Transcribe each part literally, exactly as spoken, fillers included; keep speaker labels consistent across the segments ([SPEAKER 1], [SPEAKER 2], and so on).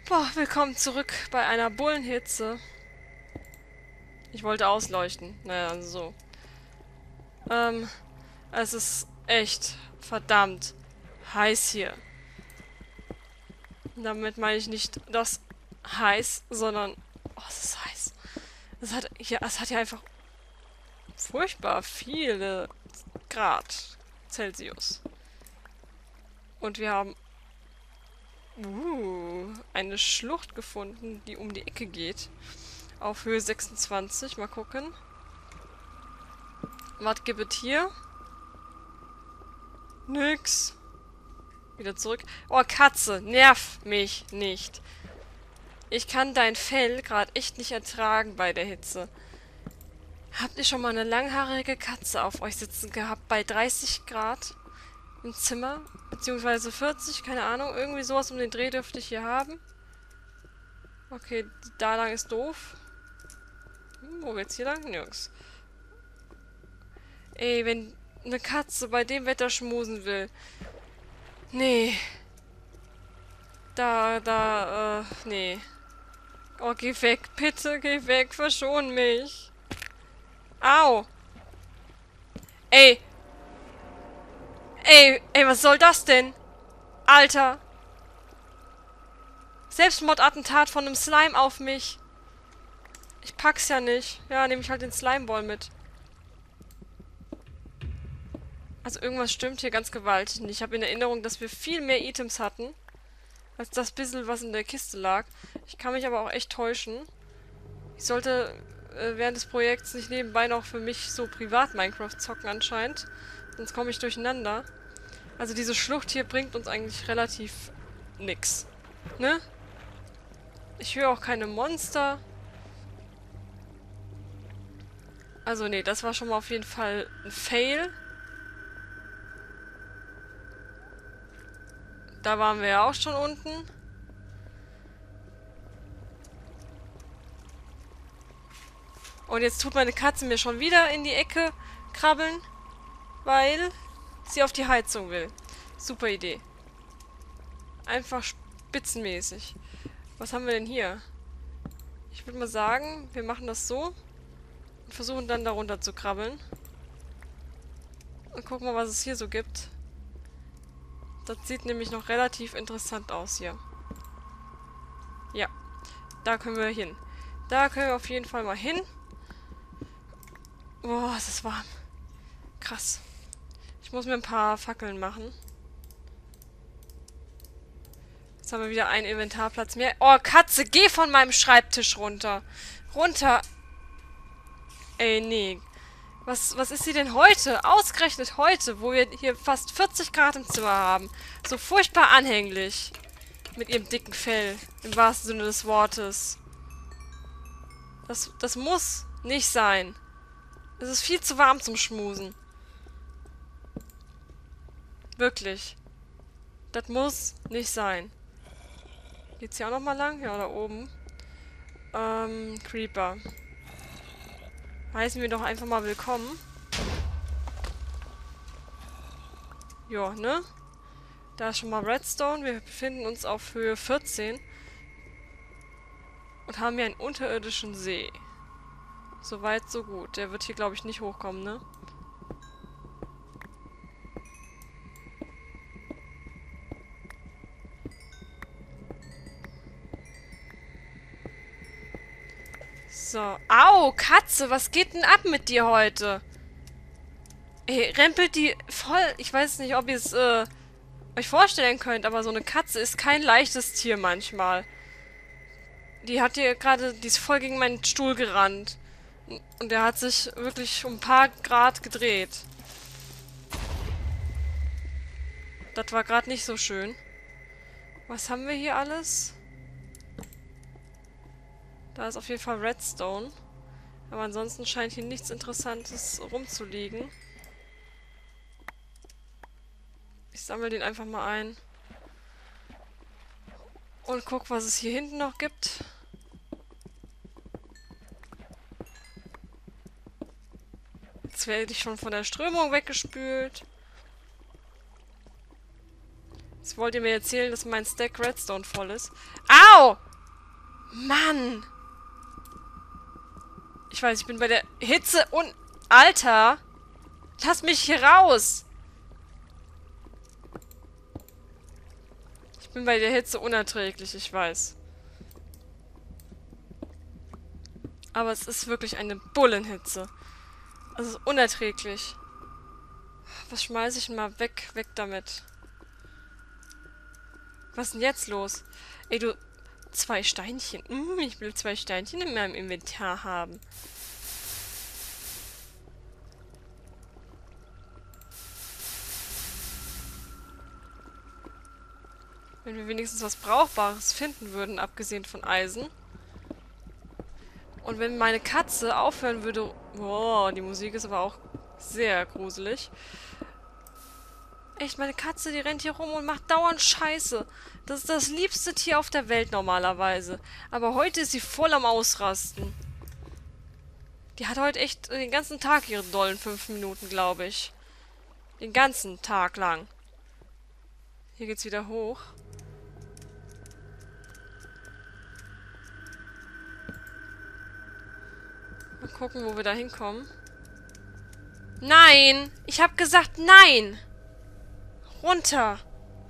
[SPEAKER 1] Boah, willkommen zurück bei einer Bullenhitze. Ich wollte ausleuchten. Naja, so. Ähm, es ist echt verdammt heiß hier. Damit meine ich nicht das heiß, sondern... Oh, es ist heiß. Es hat hier, es hat hier einfach furchtbar viele Grad Celsius. Und wir haben uh, eine Schlucht gefunden, die um die Ecke geht. Auf Höhe sechsundzwanzig. Mal gucken. Was gibt es hier? Nix. Wieder zurück. Oh, Katze, nerv mich nicht. Ich kann dein Fell gerade echt nicht ertragen bei der Hitze. Habt ihr schon mal eine langhaarige Katze auf euch sitzen gehabt bei dreißig Grad im Zimmer? Beziehungsweise vierzig, keine Ahnung. Irgendwie sowas um den Dreh dürfte ich hier haben. Okay, da lang ist doof. Hm, wo geht's hier lang? Nirgends. Ey, wenn eine Katze bei dem Wetter schmusen will. Nee. Da, da, äh, nee. Oh, geh weg, bitte, geh weg, verschon mich. Au. Ey. Ey, ey, was soll das denn? Alter. Selbstmordattentat von einem Slime auf mich. Ich pack's ja nicht. Ja, nehme ich halt den Slimeball mit. Also irgendwas stimmt hier ganz gewaltig nicht. Ich habe in Erinnerung, dass wir viel mehr Items hatten, als das bisschen, was in der Kiste lag. Ich kann mich aber auch echt täuschen. Ich sollte äh, während des Projekts nicht nebenbei noch für mich so privat Minecraft zocken anscheinend. Sonst komme ich durcheinander. Also diese Schlucht hier bringt uns eigentlich relativ nix. Ne? Ich höre auch keine Monster. Also nee, das war schon mal auf jeden Fall ein Fail. Da waren wir ja auch schon unten. Und jetzt tut meine Katze mir schon wieder in die Ecke krabbeln, weil sie auf die Heizung will. Super Idee. Einfach spitzenmäßig. Was haben wir denn hier? Ich würde mal sagen, wir machen das so und versuchen dann darunter zu krabbeln. Und gucken mal, was es hier so gibt. Das sieht nämlich noch relativ interessant aus hier. Ja, da können wir hin. Da können wir auf jeden Fall mal hin. Boah, es ist warm. Krass. Ich muss mir ein paar Fackeln machen. Jetzt haben wir wieder einen Inventarplatz mehr. Oh, Katze, geh von meinem Schreibtisch runter. Runter. Ey, nee. Was, was ist sie denn heute? Ausgerechnet heute, wo wir hier fast vierzig Grad im Zimmer haben. So furchtbar anhänglich. Mit ihrem dicken Fell. Im wahrsten Sinne des Wortes. Das, das muss nicht sein. Es ist viel zu warm zum Schmusen. Wirklich. Das muss nicht sein. Geht's hier auch nochmal lang? Ja, da oben. Ähm, Creeper. Heißen wir doch einfach mal willkommen. Jo, ne? Da ist schon mal Redstone. Wir befinden uns auf Höhe vierzehn. Und haben hier einen unterirdischen See. Soweit, so gut. Der wird hier, glaube ich, nicht hochkommen, ne? So. Au, Katze, was geht denn ab mit dir heute? Ey, rempelt die voll... Ich weiß nicht, ob ihr es äh, euch vorstellen könnt, aber so eine Katze ist kein leichtes Tier manchmal. Die hat hier gerade... Die ist voll gegen meinen Stuhl gerannt. Und der hat sich wirklich um ein paar Grad gedreht. Das war gerade nicht so schön. Was haben wir hier alles? Da ist auf jeden Fall Redstone. Aber ansonsten scheint hier nichts Interessantes rumzuliegen. Ich sammle den einfach mal ein. Und guck, was es hier hinten noch gibt. Jetzt werde ich schon von der Strömung weggespült. Jetzt wollt ihr mir erzählen, dass mein Stack Redstone voll ist. Au! Mann! Ich weiß, ich bin bei der Hitze und... Alter! Lass mich hier raus! Ich bin bei der Hitze unerträglich, ich weiß. Aber es ist wirklich eine Bullenhitze. Es ist unerträglich. Was schmeiße ich denn mal weg? Weg damit. Was ist denn jetzt los? Ey, du... Zwei Steinchen. Mm, ich will zwei Steinchen in meinem Inventar haben. Wenn wir wenigstens was Brauchbares finden würden, abgesehen von Eisen. Und wenn meine Katze aufhören würde... Boah, die Musik ist aber auch sehr gruselig. Echt, meine Katze, die rennt hier rum und macht dauernd Scheiße. Das ist das liebste Tier auf der Welt normalerweise. Aber heute ist sie voll am Ausrasten. Die hat heute echt den ganzen Tag ihre dollen fünf Minuten, glaube ich. Den ganzen Tag lang. Hier geht's wieder hoch. Mal gucken, wo wir da hinkommen. Nein! Ich hab gesagt, nein! Runter!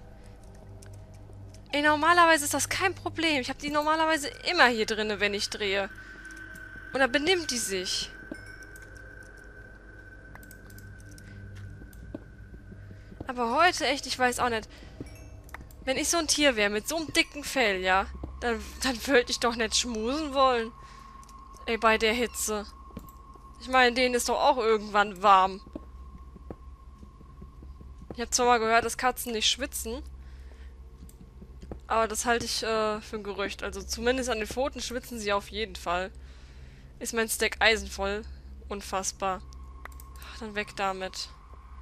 [SPEAKER 1] Ey, normalerweise ist das kein Problem. Ich habe die normalerweise immer hier drinne, wenn ich drehe. Und dann benimmt die sich. Aber heute echt, ich weiß auch nicht. Wenn ich so ein Tier wäre, mit so einem dicken Fell, ja, dann, dann würde ich doch nicht schmusen wollen. Ey, bei der Hitze. Ich meine, denen ist doch auch irgendwann warm. Ich habe zwar mal gehört, dass Katzen nicht schwitzen. Aber das halte ich äh, für ein Gerücht. Also zumindest an den Pfoten schwitzen sie auf jeden Fall. Ist mein Stack Eisen voll. Unfassbar. Ach, dann weg damit.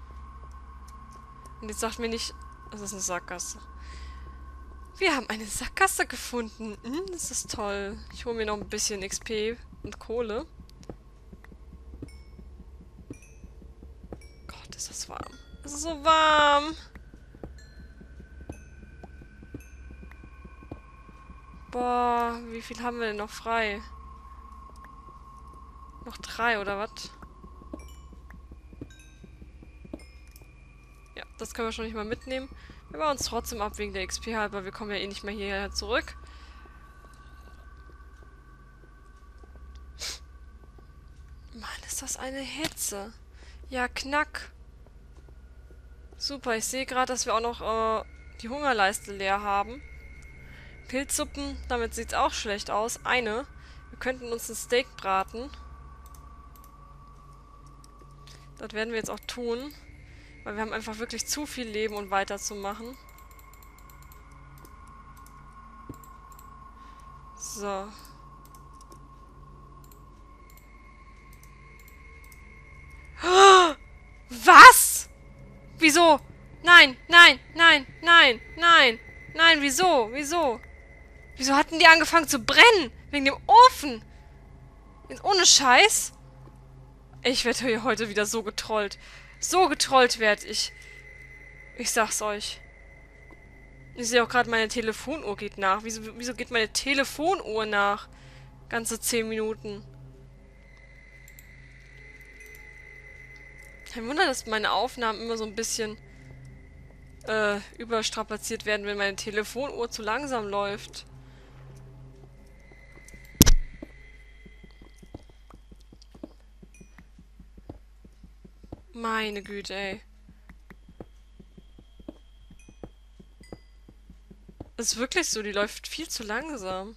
[SPEAKER 1] Und jetzt sagt mir nicht... Das ist eine Sackgasse. Wir haben eine Sackgasse gefunden. Hm, das ist toll. Ich hole mir noch ein bisschen X P und Kohle. Gott, ist das warm. Es ist so warm. Boah, wie viel haben wir denn noch frei? Noch drei, oder was? Ja, das können wir schon nicht mal mitnehmen. Wir bauen uns trotzdem ab wegen der X P halber. Wir kommen ja eh nicht mehr hierher zurück. Mann, ist das eine Hitze. Ja, knack. Super, ich sehe gerade, dass wir auch noch äh, die Hungerleiste leer haben. Pilzsuppen, damit sieht's auch schlecht aus. Eine. Wir könnten uns ein Steak braten. Das werden wir jetzt auch tun. Weil wir haben einfach wirklich zu viel Leben, um weiterzumachen. So. Was? Wieso? Nein, nein, nein, nein, nein, nein, wieso? Wieso? Wieso hatten die angefangen zu brennen? Wegen dem Ofen? Jetzt ohne Scheiß? Ich werde hier heute wieder so getrollt. So getrollt werde ich. Ich sag's euch. Ich sehe auch gerade, meine Telefonuhr geht nach. Wieso, wieso geht meine Telefonuhr nach? Ganze zehn Minuten. Kein Wunder, dass meine Aufnahmen immer so ein bisschen äh, überstrapaziert werden, wenn meine Telefonuhr zu langsam läuft. Meine Güte, ey. Ist wirklich so, die läuft viel zu langsam.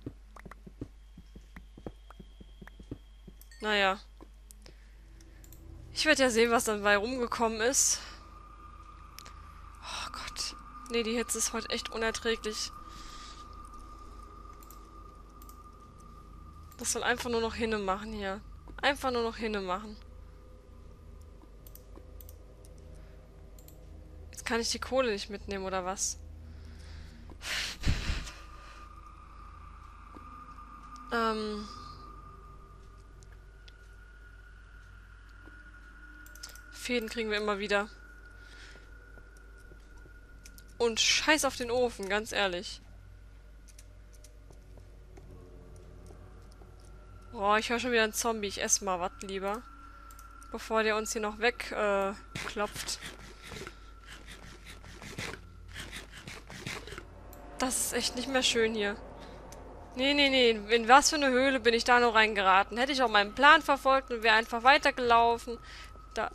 [SPEAKER 1] Naja. Ich werde ja sehen, was dabei rumgekommen ist. Oh Gott. Nee, die Hitze ist heute echt unerträglich. Das soll einfach nur noch hinne machen hier. Einfach nur noch hinne machen. Jetzt kann ich die Kohle nicht mitnehmen, oder was? Ähm... Fäden kriegen wir immer wieder. und scheiß auf den Ofen, ganz ehrlich. Boah, ich höre schon wieder einen Zombie. Ich esse mal was lieber. Bevor der uns hier noch wegklopft. Äh, klopft. Das ist echt nicht mehr schön hier. Nee, nee, nee. In was für eine Höhle bin ich da noch reingeraten? Hätte ich auch meinen Plan verfolgt und wäre einfach weitergelaufen. Da.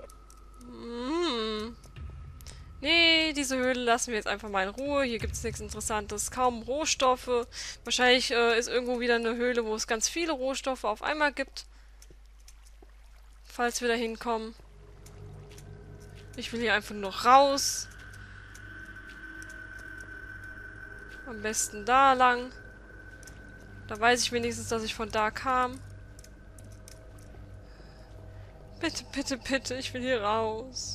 [SPEAKER 1] Hm. Nee, diese Höhle lassen wir jetzt einfach mal in Ruhe. Hier gibt es nichts Interessantes. Kaum Rohstoffe. Wahrscheinlich äh, ist irgendwo wieder eine Höhle, wo es ganz viele Rohstoffe auf einmal gibt. Falls wir da hinkommen. Ich will hier einfach nur raus. Am besten da lang. Da weiß ich wenigstens, dass ich von da kam. Bitte, bitte, bitte, ich will hier raus.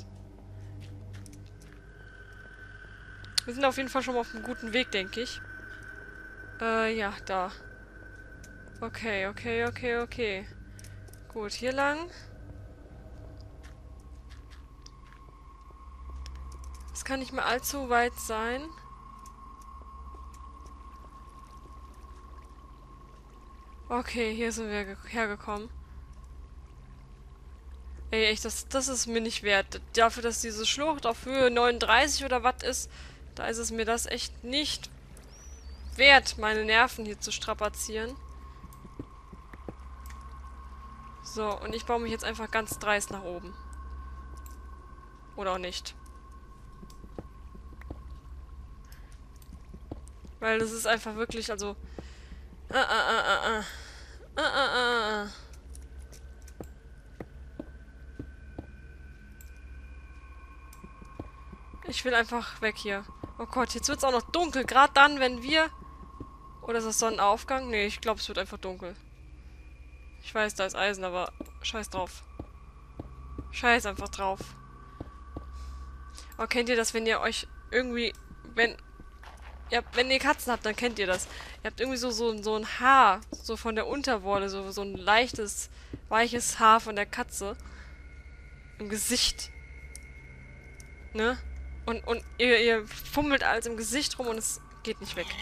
[SPEAKER 1] Wir sind auf jeden Fall schon mal auf einem guten Weg, denke ich. Äh, ja, da. Okay, okay, okay, okay. Gut, hier lang. Es kann nicht mehr allzu weit sein. Okay, hier sind wir hergekommen. Ey, echt, das, das ist mir nicht wert. Dafür, dass diese Schlucht auf Höhe neununddreißig oder was ist, da ist es mir das echt nicht wert, meine Nerven hier zu strapazieren. So, und ich baue mich jetzt einfach ganz dreist nach oben. Oder auch nicht. Weil das ist einfach wirklich, also... Ah, ah, ah, ah, ah. Ah, ah, ah, ah. Ich will einfach weg hier. Oh Gott, jetzt wird es auch noch dunkel. Gerade dann, wenn wir... Oder ist das Sonnenaufgang? Nee, ich glaube, es wird einfach dunkel. Ich weiß, da ist Eisen, aber scheiß drauf. Scheiß einfach drauf. Aber kennt ihr das, wenn ihr euch irgendwie... Wenn... Ja, wenn ihr Katzen habt, dann kennt ihr das. Ihr habt irgendwie so, so, so ein Haar, so von der Unterwolle, so, so ein leichtes, weiches Haar von der Katze. Im Gesicht. Ne? Und, und ihr, ihr fummelt alles im Gesicht rum und es geht nicht weg.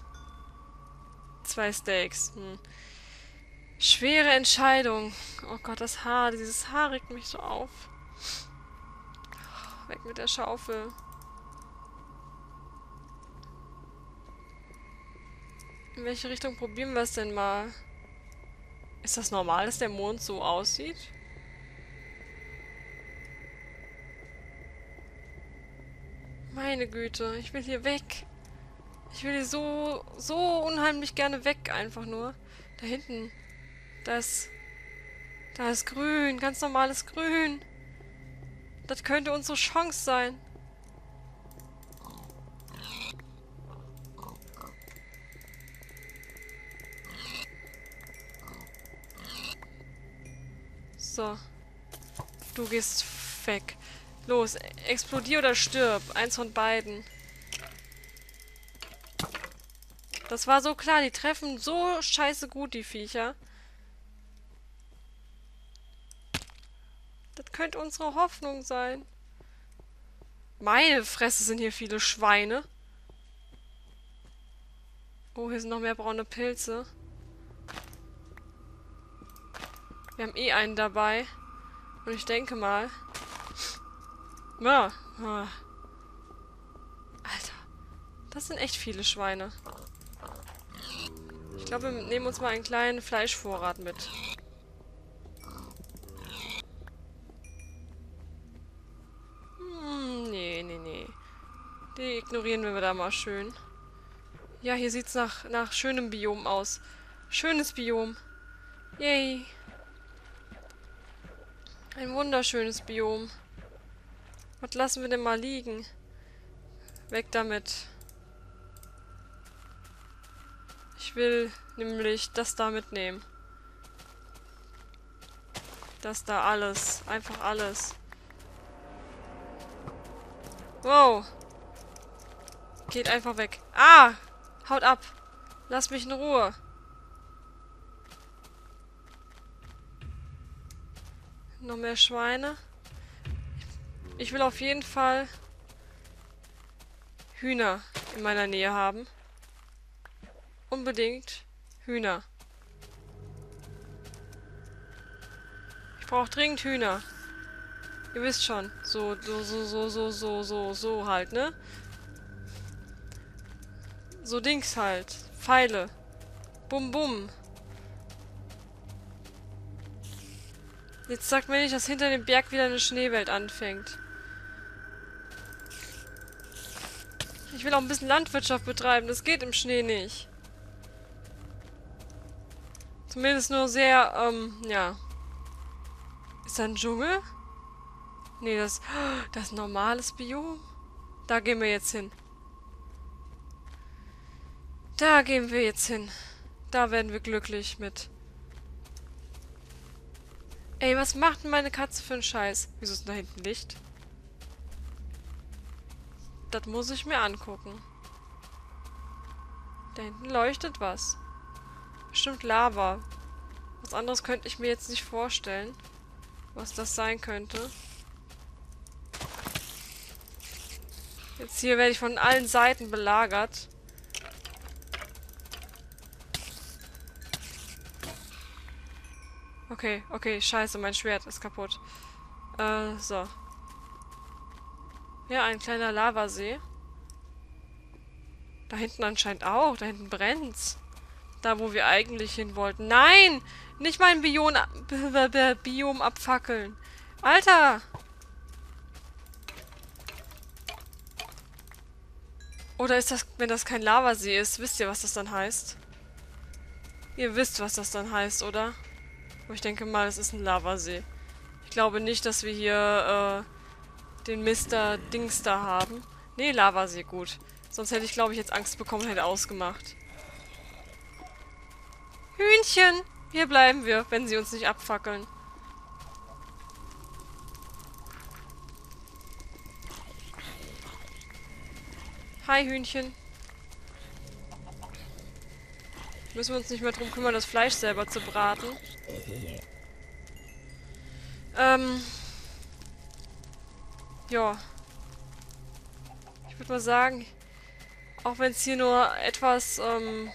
[SPEAKER 1] Zwei Steaks. Hm. Schwere Entscheidung. Oh Gott, das Haar. Dieses Haar regt mich so auf. Weg mit der Schaufel. In welche Richtung probieren wir es denn mal? Ist das normal, dass der Mond so aussieht? Meine Güte, ich will hier weg. Ich will hier so, so unheimlich gerne weg, einfach nur. Da hinten. Da ist... Da ist grün, ganz normales Grün. Das könnte unsere Chance sein. So. Du gehst weg. Los, explodier oder stirb. Eins von beiden. Das war so klar, die treffen so scheiße gut, die Viecher. Das könnte unsere Hoffnung sein. Meine Fresse, sind hier viele Schweine. Oh, hier sind noch mehr braune Pilze. Wir haben eh einen dabei. Und ich denke mal... Ja. Ah. Alter. Das sind echt viele Schweine. Ich glaube, wir nehmen uns mal einen kleinen Fleischvorrat mit. Hm, nee, nee, nee. Die ignorieren wir da mal schön. Ja, hier sieht's nach, nach schönem Biom aus. Schönes Biom. Yay. Ein wunderschönes Biom. Was lassen wir denn mal liegen? Weg damit. Ich will nämlich das da mitnehmen. Das da alles. Einfach alles. Wow. Geht einfach weg. Ah! Haut ab. Lass mich in Ruhe. Noch mehr Schweine. Ich will auf jeden Fall Hühner in meiner Nähe haben. Unbedingt Hühner. Ich brauche dringend Hühner. Ihr wisst schon. So, so, so, so, so, so, so, so halt, ne? So Dings halt. Pfeile. Bum, bum. Jetzt sagt mir nicht, dass hinter dem Berg wieder eine Schneewelt anfängt. Ich will auch ein bisschen Landwirtschaft betreiben. Das geht im Schnee nicht. Zumindest nur sehr, ähm, ja. Ist da ein Dschungel? Nee, das, das ist ein normales Biom. Da gehen wir jetzt hin. Da gehen wir jetzt hin. Da werden wir glücklich mit. Ey, was macht denn meine Katze für einen Scheiß? Wieso ist denn da hinten Licht? Das muss ich mir angucken. Da hinten leuchtet was. Bestimmt Lava. Was anderes könnte ich mir jetzt nicht vorstellen. Was das sein könnte. Jetzt hier werde ich von allen Seiten belagert. Okay, okay, scheiße, mein Schwert ist kaputt. Äh, so. Ja, ein kleiner Lavasee. Da hinten anscheinend auch. Da hinten brennt's. Da, wo wir eigentlich hin wollten. Nein! Nicht mein Biom, Biom abfackeln. Alter! Oder ist das, wenn das kein Lavasee ist, wisst ihr, was das dann heißt? Ihr wisst, was das dann heißt, oder? Aber ich denke mal, es ist ein Lavasee. Ich glaube nicht, dass wir hier, äh, den Mister Dings da haben. Nee, Lavasee, gut. Sonst hätte ich, glaube ich, jetzt Angst bekommen und hätte ausgemacht. Hühnchen! Hier bleiben wir, wenn sie uns nicht abfackeln. Hi, Hühnchen. Müssen wir uns nicht mehr drum kümmern, das Fleisch selber zu braten. Ähm. Ja. Ich würde mal sagen, auch wenn es hier nur etwas, ähm...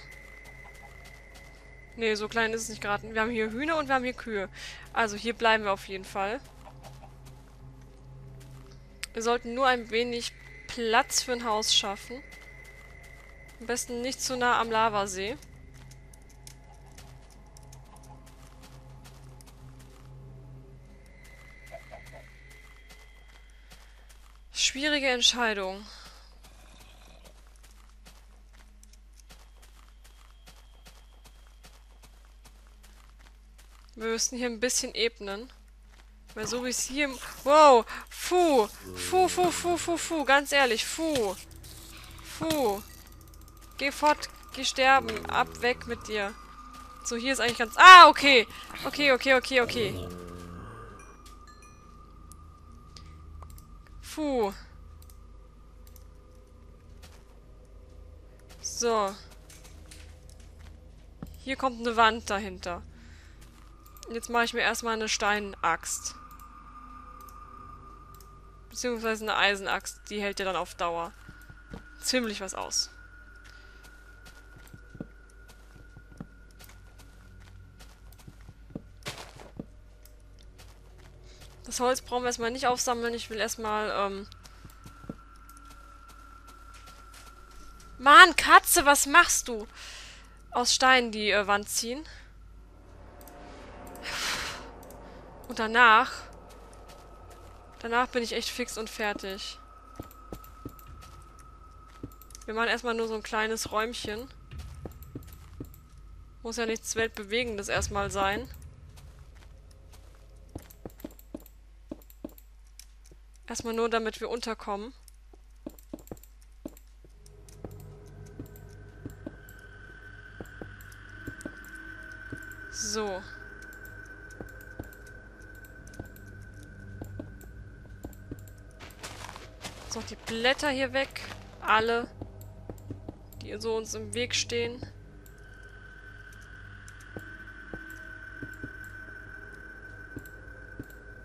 [SPEAKER 1] Nee, so klein ist es nicht gerade. Wir haben hier Hühner und wir haben hier Kühe. Also hier bleiben wir auf jeden Fall. Wir sollten nur ein wenig Platz für ein Haus schaffen. Am besten nicht zu nah am Lavasee. Schwierige Entscheidung. Wir müssen hier ein bisschen ebnen. Weil so wie es hier... Wow! Puh! Puh, puh, puh, puh, puh. Ganz ehrlich, puh. Puh. Geh fort, geh sterben. Ab, weg mit dir. So, hier ist eigentlich ganz... Ah, okay. Okay, okay, okay, okay. Puh. So. Hier kommt eine Wand dahinter. Jetzt mache ich mir erstmal eine Steinaxt. Beziehungsweise eine Eisenaxt. Die hält ja dann auf Dauer ziemlich was aus. Das Holz brauchen wir erstmal nicht aufsammeln. Ich will erstmal, ähm... Mann, Katze, was machst du? Aus Stein die äh, Wand ziehen. Und danach... Danach bin ich echt fix und fertig. Wir machen erstmal nur so ein kleines Räumchen. Muss ja nichts Weltbewegendes erstmal sein. Erstmal nur, damit wir unterkommen. So. Jetzt noch die Blätter hier weg. Alle, die so uns im Weg stehen.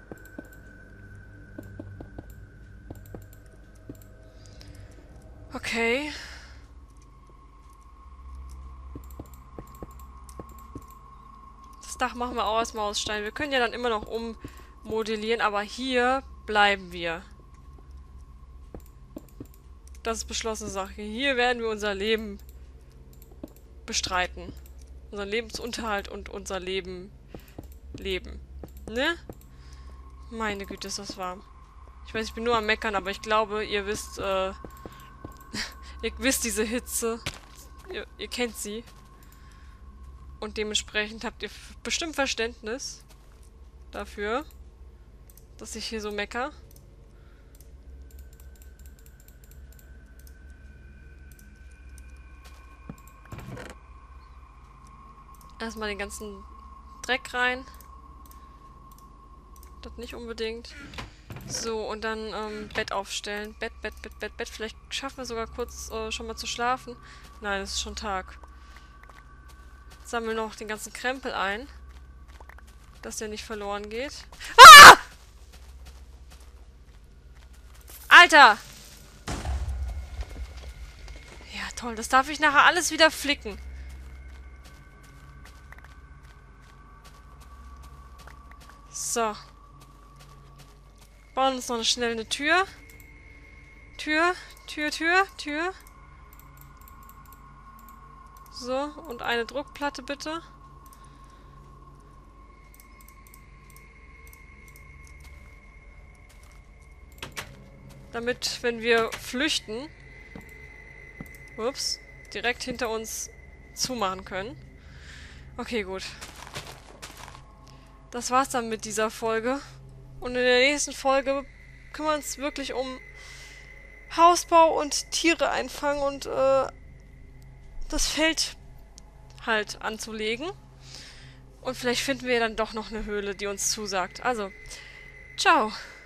[SPEAKER 1] Okay. das Dach machen wir auch erstmal aus Stein. Wir können ja dann immer noch ummodellieren, aber hier bleiben wir. Das ist beschlossene Sache. Hier werden wir unser Leben bestreiten. Unseren Lebensunterhalt und unser Leben leben. Ne? Meine Güte, ist das warm. Ich weiß, ich bin nur am Meckern, aber ich glaube, ihr wisst, äh, ihr wisst diese Hitze. Ihr, ihr kennt sie. Und dementsprechend habt ihr bestimmt Verständnis dafür, dass ich hier so mecker. Erstmal den ganzen Dreck rein. Das nicht unbedingt. So, und dann ähm, Bett aufstellen. Bett, Bett, Bett, Bett, Bett. Vielleicht schaffen wir sogar kurz äh, schon mal zu schlafen. Nein, es ist schon Tag. Sammeln noch den ganzen Krempel ein. Dass der nicht verloren geht. Ah! Alter! Ja, toll. Das darf ich nachher alles wieder flicken. So. Bauen uns noch schnell eine Tür. Tür, Tür, Tür, Tür. So, und eine Druckplatte bitte. Damit, wenn wir flüchten, ups, direkt hinter uns zumachen können. Okay, gut. Das war's dann mit dieser Folge. Und in der nächsten Folge kümmern wir uns wirklich um Hausbau und Tiere einfangen und äh, das Feld halt anzulegen. Und vielleicht finden wir dann doch noch eine Höhle, die uns zusagt. Also, ciao.